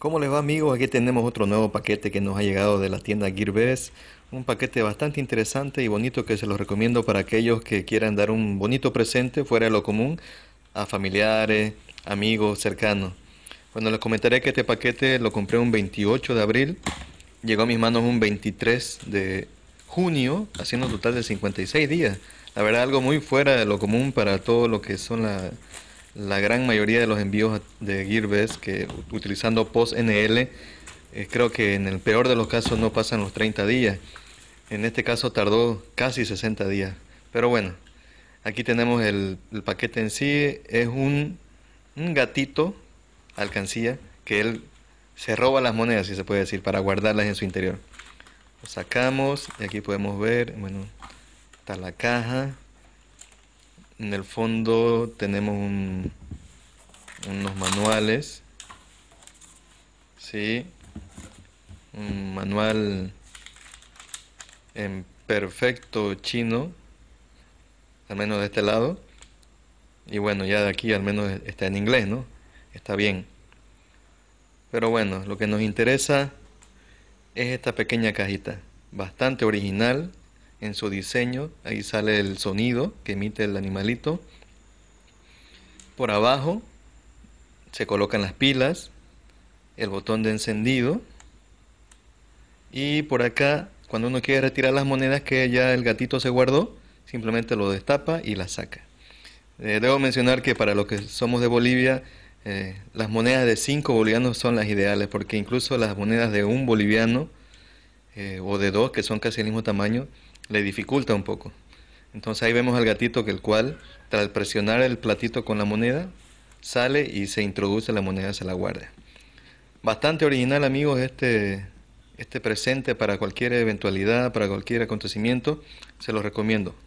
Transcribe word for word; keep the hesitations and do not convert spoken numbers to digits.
¿Cómo les va, amigos? Aquí tenemos otro nuevo paquete que nos ha llegado de la tienda Gearbest. Un paquete bastante interesante y bonito que se los recomiendo para aquellos que quieran dar un bonito presente fuera de lo común a familiares, amigos, cercanos. Bueno, les comentaré que este paquete lo compré un veintiocho de abril, llegó a mis manos un veintitrés de junio, haciendo un total de cincuenta y seis días. La verdad, algo muy fuera de lo común para todo lo que son la, la gran mayoría de los envíos de Gearbest, que utilizando Post N L, eh, creo que en el peor de los casos no pasan los treinta días. En este caso tardó casi sesenta días. Pero bueno, aquí tenemos el, el paquete en sí. Es un, un gatito alcancía que él se roba las monedas, si se puede decir, para guardarlas en su interior. Lo sacamos y aquí podemos ver, bueno, está la caja. En el fondo tenemos un, unos manuales, ¿sí? Un manual en perfecto chino, al menos de este lado. Y bueno, ya de aquí al menos está en inglés, ¿no? Está bien. Pero bueno, lo que nos interesa es esta pequeña cajita, bastante original en su diseño. Ahí sale el sonido que emite el animalito. Por abajo se colocan las pilas, el botón de encendido. Y por acá, cuando uno quiere retirar las monedas que ya el gatito se guardó, simplemente lo destapa y las saca. Eh, debo mencionar que para los que somos de Bolivia, eh, las monedas de cinco bolivianos son las ideales, porque incluso las monedas de un boliviano eh, o de dos, que son casi el mismo tamaño, le dificulta un poco. Entonces ahí vemos al gatito que el cual, tras presionar el platito con la moneda, sale y se introduce la moneda, se la guarda. Bastante original, amigos, este, este presente para cualquier eventualidad, para cualquier acontecimiento, se los recomiendo.